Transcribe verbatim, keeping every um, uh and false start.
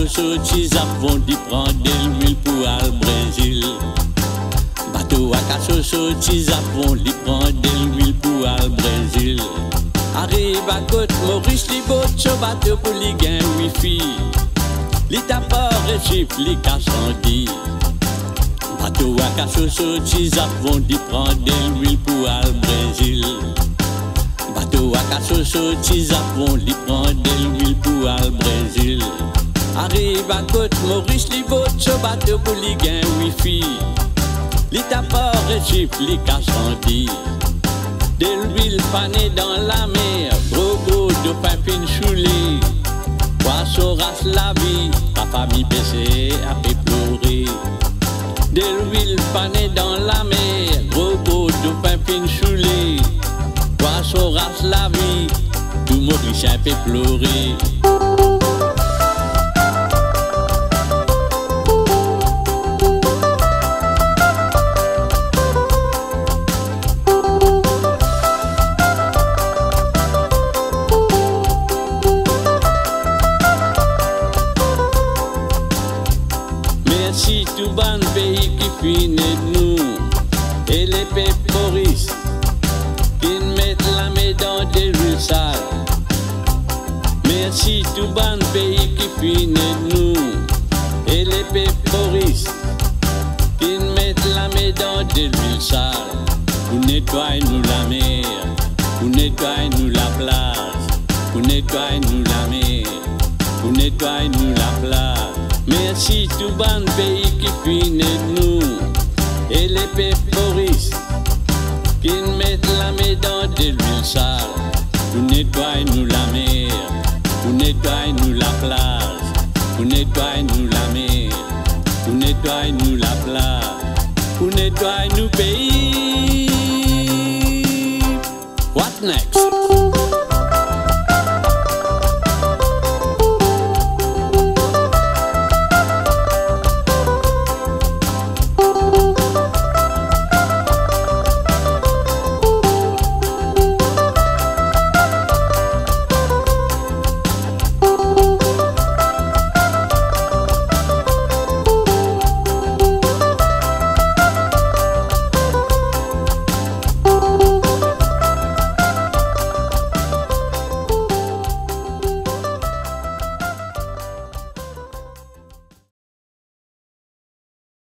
sorti, ça vont d'y prendre l'huile pour aller au Brésil. Bateau à casso sorti, ça vont d'y prendre l'huile pour aller au Brésil. Arrive à côte, Maurice li botte son bateau pour li gain wifi. Li tapor et chiffre, li cassandi. Bateau à casso sorti, ça vont d'y prendre l'huile pour aller au Brésil. Bateau à casso sorti, ça vont d'y prendre l'huile pour aller au Brésil. Arrive à côte, Maurice li botte son bateau pour li gain wifi. Li tapor et chiffre, li cassandi. De l'huile fanée dans la mer, gros gros de pain fin choulé. Poisson race la vie, ta famille baissée a fait pleurer. De l'huile fanée dans la mer, gros gros de pain fin choulé. Poisson race la vie, tout Maurice a fait pleurer. Merci tout bon pays qui finit nous et les peuples Maurice qui mettent la main dans des rues sales. Merci tout bon pays qui finit nous et les peuples Maurice qui mettent la main dans des rues sales. Pour nettoyer nous la mer, pour nettoyer nous la plage, pour nettoyer nous la mer, pour nettoyer nous la plage. Merci tout bon pays qui finit nous et les peuples Maurice qui mettent la main dans des huiles sales. Pour nettoyer nous la mer, pour nettoyer nous la plage, pour nettoyer nous la mer, pour nettoyer nous la plage, pour nettoyer nous pays. What next?